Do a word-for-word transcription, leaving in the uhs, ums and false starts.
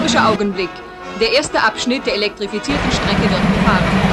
Historischer Augenblick. Der erste Abschnitt der elektrifizierten Strecke wird befahren.